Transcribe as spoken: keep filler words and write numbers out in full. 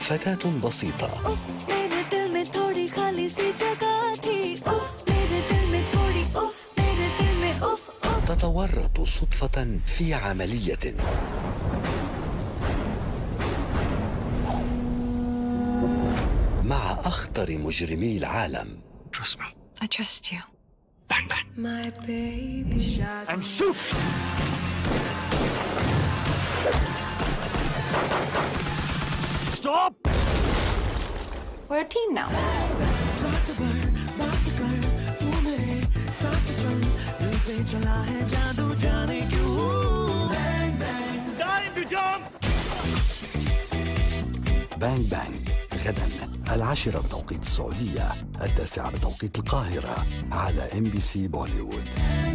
فتاة بسيطة تتورط صدفة في عملية مع أخطر مجرمي العالم. Trust me. I trust you. Bang, bang. My baby shot. And shoot! Stop! We're a team now. Time to jump! بانج بانج غدا العاشرة بتوقيت السعودية، التاسعة بتوقيت القاهرة على إم بي سي بوليوود.